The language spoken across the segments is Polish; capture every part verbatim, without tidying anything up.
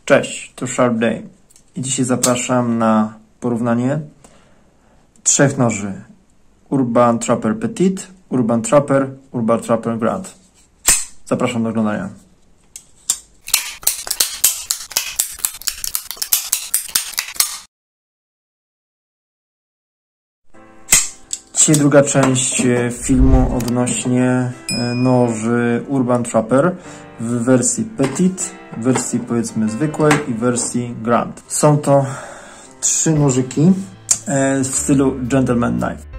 Cześć, to Sharp Day i dzisiaj zapraszam na porównanie trzech noży: Urban Trapper Petite, Urban Trapper, Urban Trapper Grand. Zapraszam do oglądania. Dzisiaj druga część filmu odnośnie noży Urban Trapper w wersji Petite, w wersji powiedzmy zwykłej i wersji Grand. Są to trzy nożyki w stylu Gentleman Knife.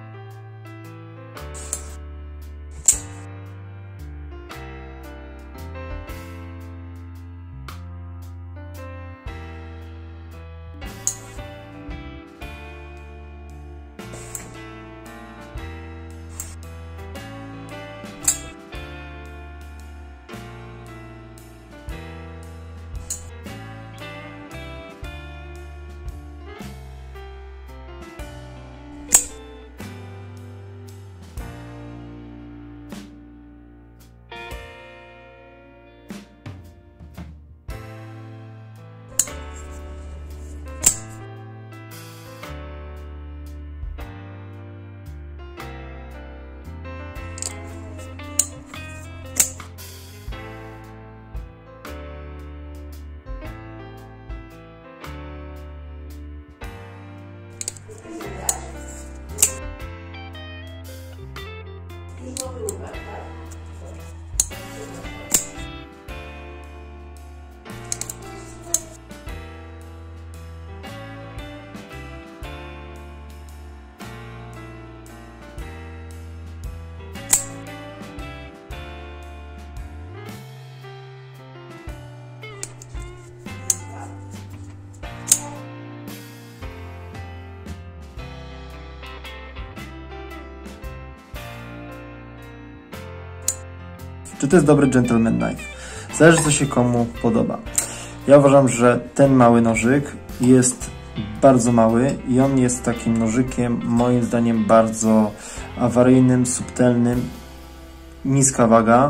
Czy to jest dobry Gentleman Knife? Zależy, co się komu podoba. Ja uważam, że ten mały nożyk jest bardzo mały i on jest takim nożykiem, moim zdaniem, bardzo awaryjnym, subtelnym, niska waga,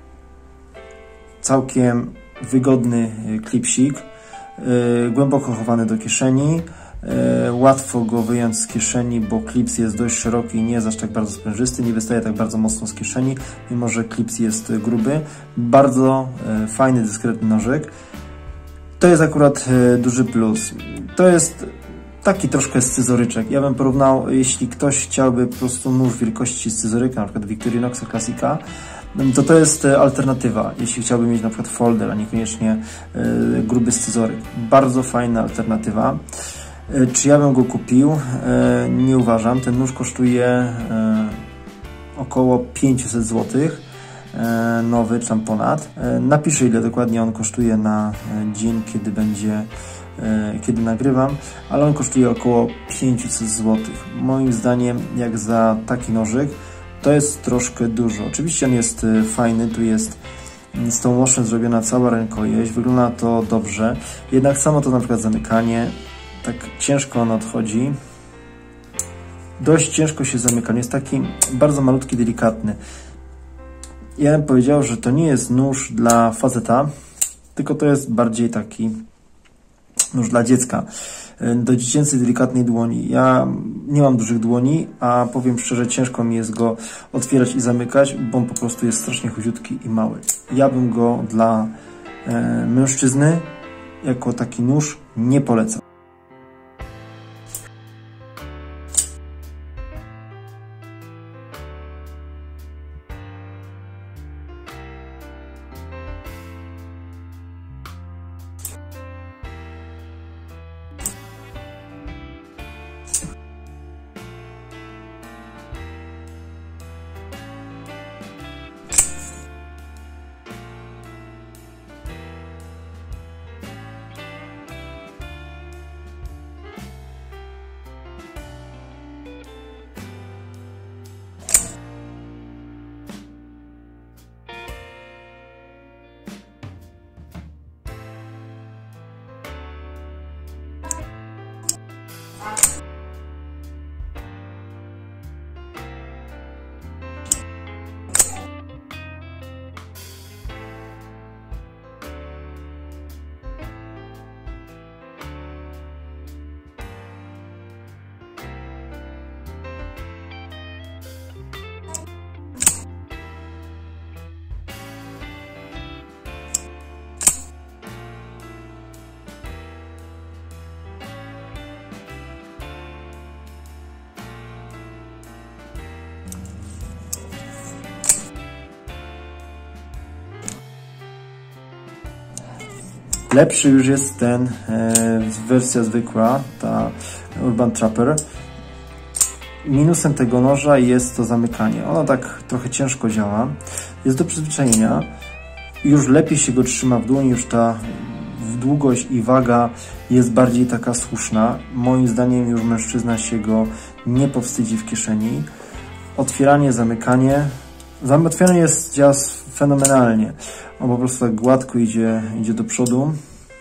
całkiem wygodny klipsik, yy, głęboko chowany do kieszeni. Łatwo go wyjąć z kieszeni, bo klips jest dość szeroki i nie jest aż tak bardzo sprężysty, nie wystaje tak bardzo mocno z kieszeni, mimo że klips jest gruby. Bardzo fajny, dyskretny nożyk. To jest akurat duży plus. To jest taki troszkę scyzoryczek. Ja bym porównał, jeśli ktoś chciałby po prostu nóż wielkości scyzoryka, na przykład Victorinoxa Classica, to to jest alternatywa, jeśli chciałby mieć na przykład folder, a niekoniecznie gruby scyzoryk. Bardzo fajna alternatywa. Czy ja bym go kupił? Nie uważam. Ten nóż kosztuje około pięćset złotych. Nowy, czy tam ponad. Napiszę, ile dokładnie on kosztuje na dzień, kiedy będzie, kiedy nagrywam, ale on kosztuje około pięćset złotych. Moim zdaniem, jak za taki nożyk, to jest troszkę dużo. Oczywiście on jest fajny, tu jest z tą łoszem zrobiona cała rękojeść, wygląda to dobrze, jednak samo to na przykład zamykanie, tak ciężko on odchodzi, dość ciężko się zamyka, jest taki bardzo malutki, delikatny. Ja bym powiedział, że to nie jest nóż dla faceta, tylko to jest bardziej taki nóż dla dziecka, do dziecięcej, delikatnej dłoni. Ja nie mam dużych dłoni, a powiem szczerze, ciężko mi jest go otwierać i zamykać, bo on po prostu jest strasznie chudziutki i mały. Ja bym go dla e, mężczyzny jako taki nóż nie polecał. Lepszy już jest ten, e, wersja zwykła, ta Urban Trapper. Minusem tego noża jest to zamykanie. Ono tak trochę ciężko działa. Jest do przyzwyczajenia. Już lepiej się go trzyma w dłoni, już ta długość i waga jest bardziej taka słuszna. Moim zdaniem już mężczyzna się go nie powstydzi w kieszeni. Otwieranie, zamykanie. Otwieranie jest, działa fenomenalnie. On po prostu tak gładko idzie, idzie do przodu.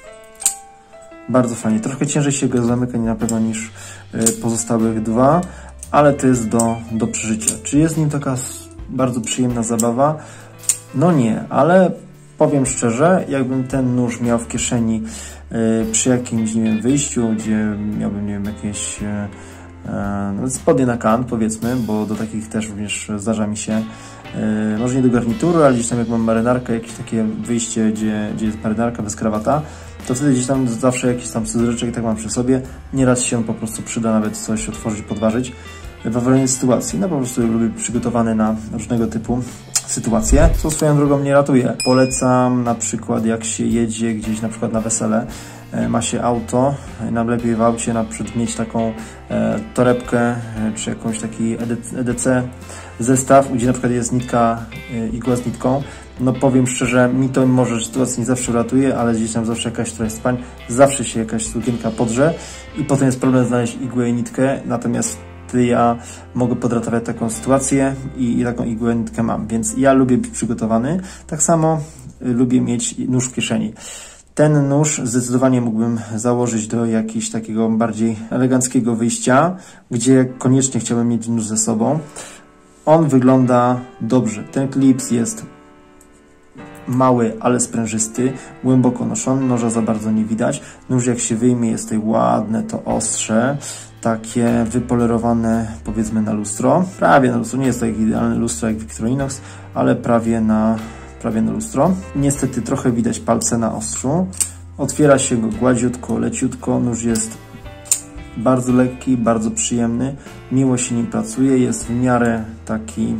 Bardzo fajnie. Trochę ciężej się go zamyka na pewno niż pozostałych dwa, ale to jest do, do przeżycia. Czy jest nim taka bardzo przyjemna zabawa? No nie, ale powiem szczerze, jakbym ten nóż miał w kieszeni przy jakimś, nie wiem, wyjściu, gdzie miałbym, nie wiem, jakieś no, spodnie na kant, powiedzmy, bo do takich też również zdarza mi się, może nie do garnituru, ale gdzieś tam jak mam marynarkę, jakieś takie wyjście, gdzie, gdzie jest marynarka bez krawata, to wtedy gdzieś tam zawsze jakiś tam scyzorzyczek i tak mam przy sobie. Nieraz się po prostu przyda nawet coś otworzyć, podważyć w awariownej sytuacji. No po prostu lubię przygotowany na różnego typu sytuacje, co swoją drogą mnie ratuje. Polecam na przykład jak się jedzie gdzieś na przykład na wesele, ma się auto, nam lepiej w aucie na przykład mieć taką e, torebkę e, czy jakąś taki E D C zestaw, gdzie na przykład jest nitka, e, igła z nitką. No powiem szczerze, mi to może sytuacja nie zawsze ratuje, ale gdzieś tam zawsze jakaś trochę spań, zawsze się jakaś sukienka podrze i potem jest problem znaleźć igłę i nitkę, natomiast ja mogę podratować taką sytuację i, i taką igłę nitkę mam, więc ja lubię być przygotowany. Tak samo y, lubię mieć nóż w kieszeni. Ten nóż zdecydowanie mógłbym założyć do jakiegoś takiego bardziej eleganckiego wyjścia, gdzie koniecznie chciałbym mieć nóż ze sobą. On wygląda dobrze. Ten klips jest mały, ale sprężysty, głęboko noszony, noża za bardzo nie widać. Nóż jak się wyjmie jest tutaj ładne, to ostrze, takie wypolerowane powiedzmy na lustro. Prawie na lustro, nie jest to jak idealne lustro jak Victorinox, ale prawie na, prawie na lustro. Niestety trochę widać palce na ostrzu. Otwiera się go gładziutko, leciutko, nóż jest bardzo lekki, bardzo przyjemny, miło się nim pracuje, jest w miarę taki,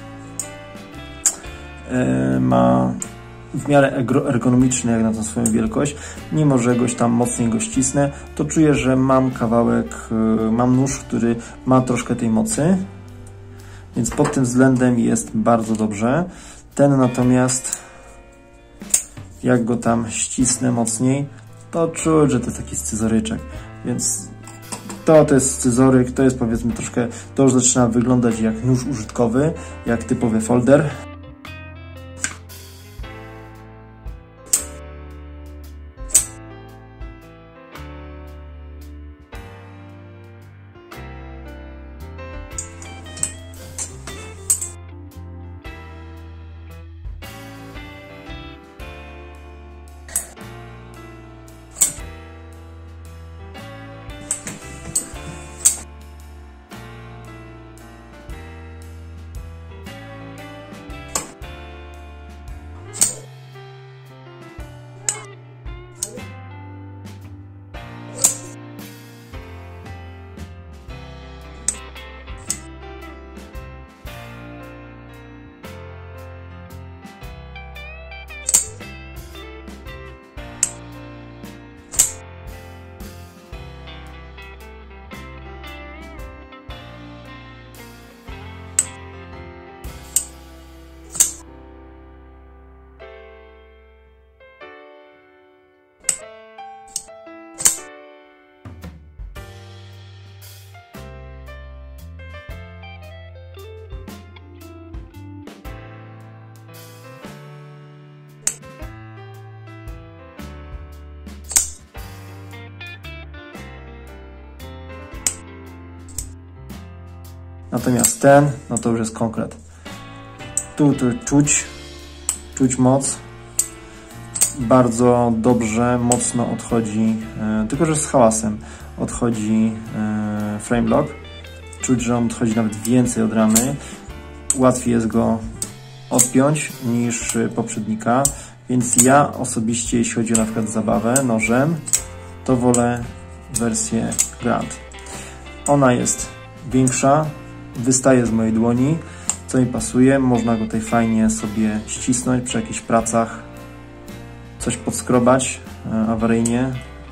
yy, ma w miarę ergonomiczny jak na tą swoją wielkość, mimo że jakoś tam mocniej go ścisnę, to czuję, że mam kawałek, yy, mam nóż, który ma troszkę tej mocy, więc pod tym względem jest bardzo dobrze. Ten natomiast, jak go tam ścisnę mocniej, to czuć, że to jest taki scyzoryczek, więc to, to jest scyzoryk, to jest powiedzmy troszkę, to już zaczyna wyglądać jak nóż użytkowy, jak typowy folder. Natomiast ten, no to już jest konkret. Tu, tu czuć, czuć moc. Bardzo dobrze, mocno odchodzi, e, tylko że z hałasem, odchodzi e, frame lock. Czuć, że on odchodzi nawet więcej od ramy. Łatwiej jest go odpiąć niż poprzednika. Więc ja osobiście, jeśli chodzi o na przykład zabawę nożem, to wolę wersję Grand. Ona jest większa, wystaje z mojej dłoni, co mi pasuje. Można go tutaj fajnie sobie ścisnąć przy jakichś pracach, coś podskrobać awaryjnie.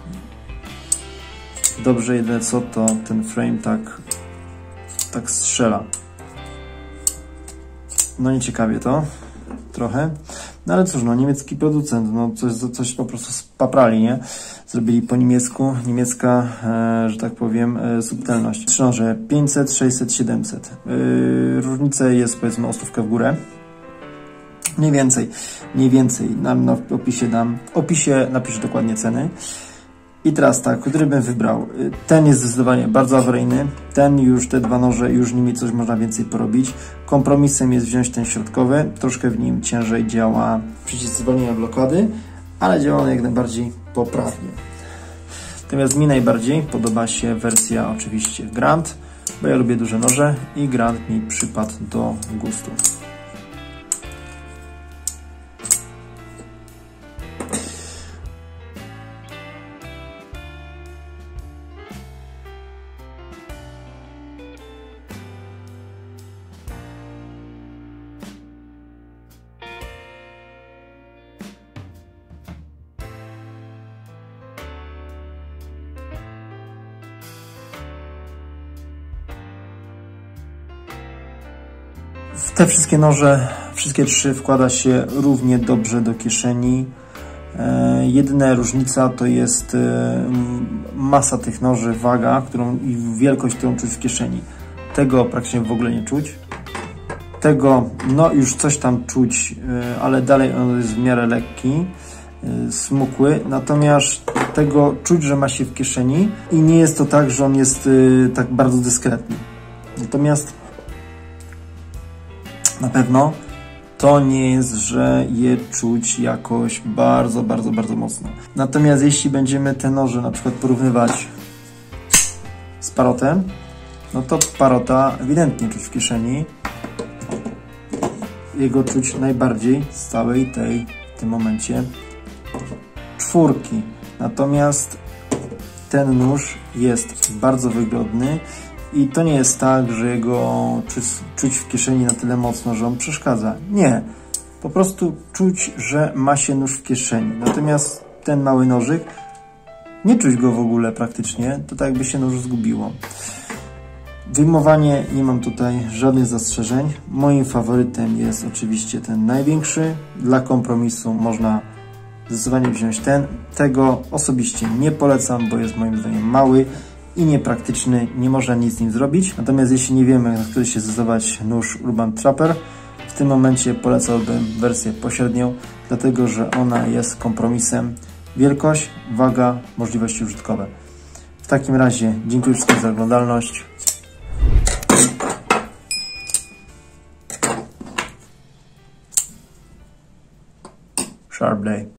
Dobrze, jedyne co, to ten frame tak, tak strzela. No nieciekawie to, trochę. No ale cóż, no niemiecki producent, no coś, coś po prostu spaprali, nie? Zrobili po niemiecku, niemiecka, e, że tak powiem, e, subtelność. Trzy noże pięćset, sześćset, siedemset. Yy, różnica jest, powiedzmy, o stówkę w górę. Mniej więcej, mniej więcej. Nam na opisie dam, w opisie napiszę dokładnie ceny. I teraz tak, który bym wybrał? Ten jest zdecydowanie bardzo awaryjny. Ten już, te dwa noże, już nimi coś można więcej porobić. Kompromisem jest wziąć ten środkowy. Troszkę w nim ciężej działa przycisk zwolnienia blokady, ale działa on jak najbardziej poprawnie. Natomiast mi najbardziej podoba się wersja oczywiście Grand, bo ja lubię duże noże i Grand mi przypadł do gustu. W te wszystkie noże, wszystkie trzy wkłada się równie dobrze do kieszeni. E, jedyna różnica to jest e, masa tych noży, waga, którą i wielkość, którą czuć w kieszeni. Tego praktycznie w ogóle nie czuć. Tego, no już coś tam czuć, e, ale dalej on jest w miarę lekki, e, smukły. Natomiast tego czuć, że ma się w kieszeni i nie jest to tak, że on jest e, tak bardzo dyskretny. Natomiast na pewno to nie jest, że je czuć jakoś bardzo, bardzo, bardzo mocno. Natomiast jeśli będziemy te noże na przykład porównywać z Parotem, no to Parota ewidentnie czuć w kieszeni. Jego czuć najbardziej z całej tej, w tym momencie, czwórki. Natomiast ten nóż jest bardzo wygodny. I to nie jest tak, że jego czuć, czuć w kieszeni na tyle mocno, że on przeszkadza. Nie. Po prostu czuć, że ma się nóż w kieszeni. Natomiast ten mały nożyk, nie czuć go w ogóle praktycznie. To tak jakby się nóż zgubiło. Wyjmowanie, nie mam tutaj żadnych zastrzeżeń. Moim faworytem jest oczywiście ten największy. Dla kompromisu można zdecydowanie wziąć ten. Tego osobiście nie polecam, bo jest moim zdaniem mały i niepraktyczny, nie można nic z nim zrobić. Natomiast jeśli nie wiemy, na który się zdecydować nóż Urban Trapper, w tym momencie polecałbym wersję pośrednią, dlatego że ona jest kompromisem wielkość, waga, możliwości użytkowe. W takim razie dziękuję wszystkim za oglądalność. Sharp day.